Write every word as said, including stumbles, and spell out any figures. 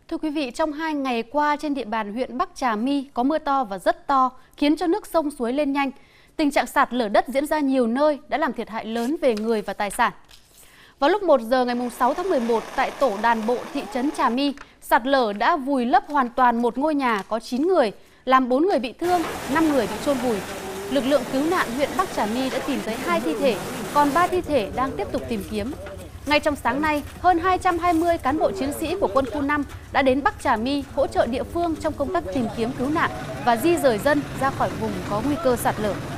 Thưa quý vị, trong hai ngày qua trên địa bàn huyện Bắc Trà My có mưa to và rất to, khiến cho nước sông suối lên nhanh. Tình trạng sạt lở đất diễn ra nhiều nơi đã làm thiệt hại lớn về người và tài sản. Vào lúc một giờ ngày sáu tháng mười một, tại tổ đàn bộ thị trấn Trà My, sạt lở đã vùi lấp hoàn toàn một ngôi nhà có chín người, làm bốn người bị thương, năm người bị chôn vùi. Lực lượng cứu nạn huyện Bắc Trà My đã tìm thấy hai thi thể, còn ba thi thể đang tiếp tục tìm kiếm. Ngay trong sáng nay, hơn hai trăm hai mươi cán bộ chiến sĩ của quân khu năm đã đến Bắc Trà My hỗ trợ địa phương trong công tác tìm kiếm cứu nạn và di rời dân ra khỏi vùng có nguy cơ sạt lở.